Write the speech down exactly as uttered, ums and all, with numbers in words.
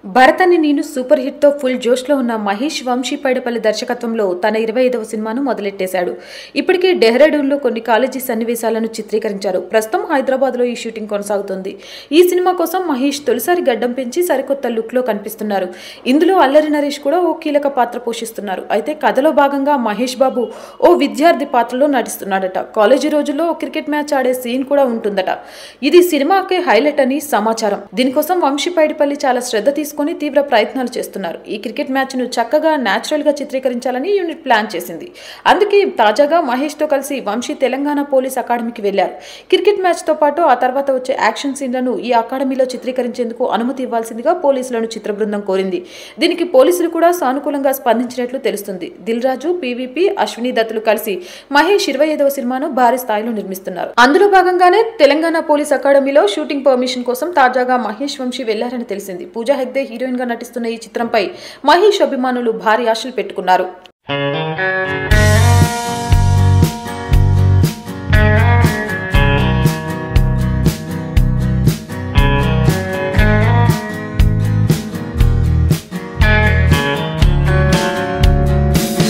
భరత్ అని నేను super hit తో ఫుల్ జోష్ లో ఉన్న మహేష్ వంశీ పైడిపల్లి దర్శకత్వంలో తన ఇరవై ఐదవ సినిమాను మొదలెట్టేశాడు. ఇప్పటికే డెహ్రాడూన్ లో కొన్ని కాలేజీ సన్నివేశాలను చిత్రీకరించారు. ప్రస్తుతం హైదరాబాద్ లో ఈ షూటింగ్ కొనసాగుతుంది. ఈ సినిమా కోసం మహేష్ తొలిసారి గడ్డం పెంచి సరికొత్త లుక్ లో కనిపిస్తున్నారు. ఇందులో అల్లరి నరేష్ కూడా ఓ కీలక పాత్ర పోషిస్తున్నారు. అయితే కథలో భాగంగా మహేష్ బాబు ఓ విద్యార్థి పాత్రలో నటిస్తున్నాడట. కాలేజీ రోజుల్లో ఓ క్రికెట్ మ్యాచ్ ఆడే సీన్ కూడా ఉంటుందట. ఇది సినిమాకే హైలైట్ అని సమాచారం. దీనికోసం వంశీ పైడిపల్లి చాలా శ్రద్ధ తీసుకుని తీవ్ర ప్రయత్నాలు చేస్తున్నారు. ఈ క్రికెట్ మ్యాచ్ ను చక్కగా న్యాచురల్ గా చిత్రీకరించాలని యూనిట్ ప్లాన్ చేసింది. అందుకే తాజాగా మహేష్ తో కలిసి వంశీ తెలంగాణ పోలీస్ అకాడమీకి వెళ్లారు. క్రికెట్ మ్యాచ్ తో పాటు ఆ తర్వాత వచ్చే యాక్షన్ సీన్లను ఈ అకాడమీలో చిత్రీకరించేందుకు అనుమతి ఇవ్వాల్సిందిగా పోలీసులను చిత్ర బృందం కోరింది. దీనికి పోలీసులు కూడా సానుకూలంగా స్పందించినట్లు తెలుస్తుంది. దిల్ రాజు, పీవీపీ, అశ్విని దత్తులు కలిసి మహేష్ ఇరవై ఐదవ సినిమాను భారీ స్థాయిలో నిర్మిస్తున్నారు. అందులో భాగంగానే తెలంగాణ పోలీస్ అకాడమీలో షూటింగ్ పర్మిషన్ కోసం తాజాగా మహేష్ వంశీ వెళ్లారని తెలిసింది. పూజా హెగ్డే హీరోయిన్ గా నటిస్తున్న ఈ చిత్రంపై మహేష్ అభిమానులు భారీ ఆశలు పెట్టుకున్నారు.